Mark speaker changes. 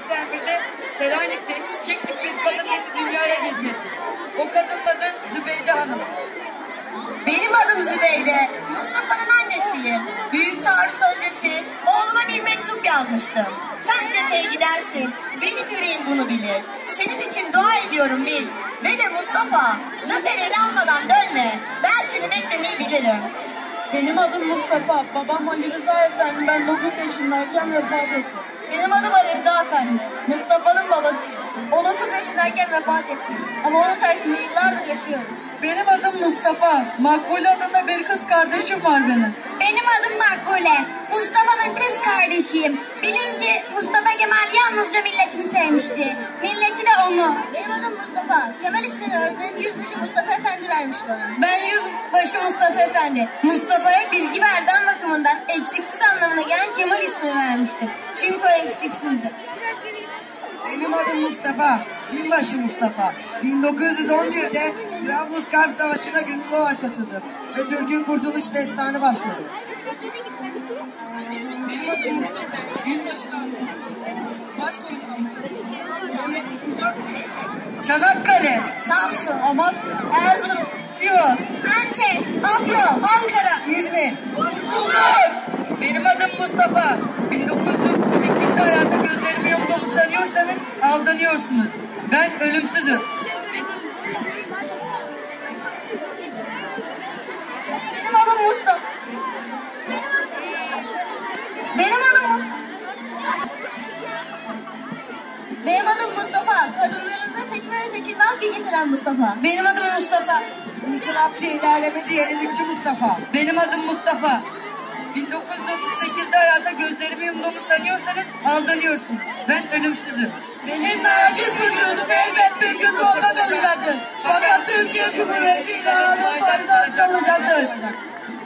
Speaker 1: 1981'de Selanik'te çiçek gibi bir kadın bizi dünyaya getirdi. O kadının adı Zübeyde Hanım.
Speaker 2: Benim adım Zübeyde. Mustafa'nın annesiyim. Büyük taarruz öncesi oğluma bir mektup yazmıştım. Sen cepheye gidersin. Benim yüreğim bunu bilir. Senin için dua ediyorum bil. Ve de Mustafa, zafer ele almadan dönme. Ben seni beklemeyi bilirim.
Speaker 3: Benim adım Mustafa. Babam Ali Rıza Efendi. Ben 9 yaşındayken vefat etti.
Speaker 4: Benim adım Ali Rıza Efendi. Mustafa'nın babasıyım. O 9 yaşındayken vefat etti. Ama onun sayesinde yıllardır yaşıyorum.
Speaker 3: Benim adım Mustafa. Makbule adında bir kız kardeşim var benim.
Speaker 5: Benim adım Makbule. Mustafa'nın kız kardeşiyim. Bilin ki Mustafa Kemal yalnızca milletini sevmişti. Milleti de onu.
Speaker 4: Benim adım Mustafa. Kemal ismini öğretmenim Yüzbaşı Mustafa Efendi vermiş bana.
Speaker 5: Ben Yüzbaşı Mustafa Efendi. Mustafa'ya bilgi ve erdem bakımından eksiksiz anlamına gelen Kemal ismini vermiştim. Çünkü o eksiksizdi.
Speaker 6: Benim adım Mustafa, binbaşı Mustafa. 1911'de Trablusgarp Savaşı'na gönüllü olarak katıldım ve Türk'ün kurtuluş destanı başladı. Benim adım Mustafa, yüzbaşı Namık. Başkomutanım.
Speaker 1: Çanakkale,
Speaker 2: Samsun,
Speaker 3: Amasya,
Speaker 2: Erzurum,
Speaker 3: Sivas,
Speaker 2: Antep, Afyon, Ankara,
Speaker 6: İzmir.
Speaker 1: benim adım Mustafa. 1938'de hayata gözlerimi yumduğumu sanıyorsanız aldanıyorsunuz. Ben ölümsüzüm.
Speaker 5: Benim adım Mustafa. Benim adım Mustafa.
Speaker 4: Benim adım Mustafa. Kadınlarımıza seçme ve seçilme hakkı getiren Mustafa.
Speaker 5: Benim adım Mustafa.
Speaker 6: İnkılapçı, ilerlemeci, yenilikçi Mustafa.
Speaker 1: Benim adım Mustafa. 1938'de hayata gözlerimi yumduğumu sanıyorsanız aldanıyorsunuz. Ben ölümsüzüm.
Speaker 3: benim naciz vücudum elbet bir gün doğmadan olacaktır. Fakat Türkiye Cumhuriyeti ilanı fayda kalacaktır.